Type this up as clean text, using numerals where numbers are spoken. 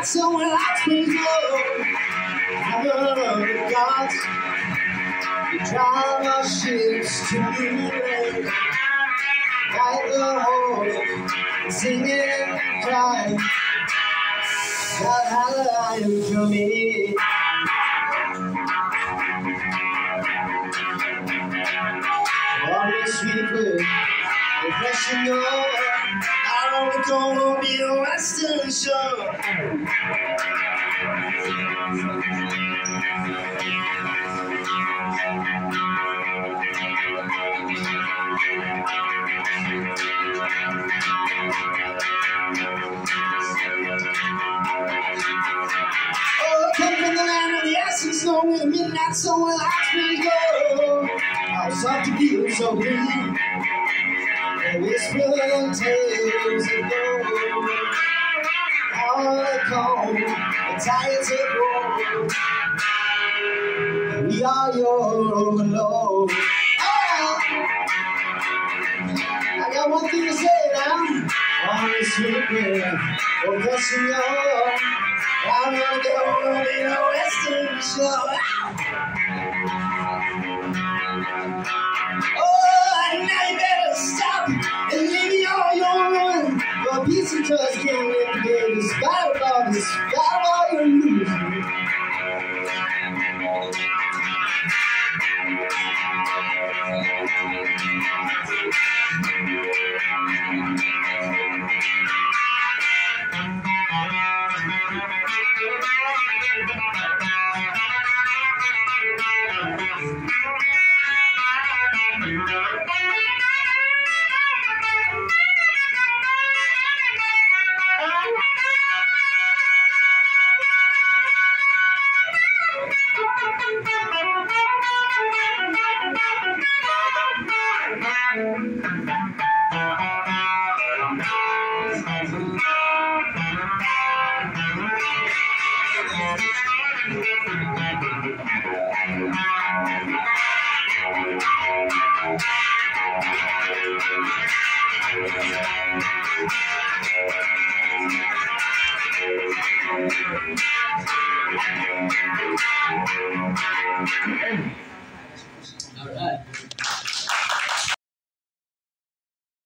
somewhere like springs low. The gods, we drive our ships to the lake, like the horn, singing, crying, I am coming. On the sweet wind, refreshing over, I only gonna be a western shore. Oh, come from the land of the ice and snow, with midnight somewhere like springs low. How soft to feel so green, and whispering tales of gold. How they come, the tides of gold, and we are your overload. Oh, I got one thing to say now. On this sweet wind, oh, blessing your, I'm gonna go on the western shore.